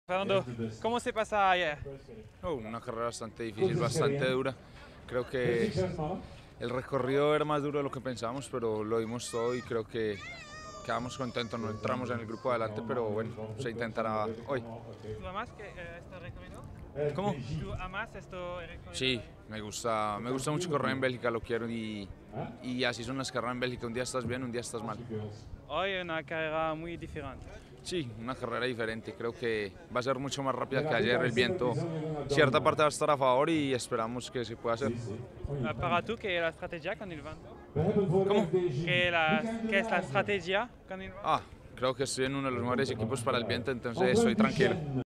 Fernando, ¿cómo se pasa ayer? Una carrera bastante difícil, bastante dura. Creo que el recorrido era más duro de lo que pensábamos, pero lo dimos todo y creo que quedamos contentos. No entramos en el grupo adelante, pero bueno, se intentará hoy. ¿Tú amas este recorrido? ¿Cómo? ¿Tú amas este recorrido? Sí, me gusta mucho correr en Bélgica, lo quiero y así son las carreras en Bélgica. Un día estás bien, un día estás mal. Hoy una carrera muy diferente. Sí, una carrera diferente. Creo que va a ser mucho más rápida que ayer. El viento, cierta parte va a estar a favor y esperamos que se pueda hacer. Para tú, ¿qué es la estrategia con el viento? ¿Cómo? ¿Qué es la estrategia con el viento? Creo que estoy en uno de los mejores equipos para el viento, entonces estoy tranquilo.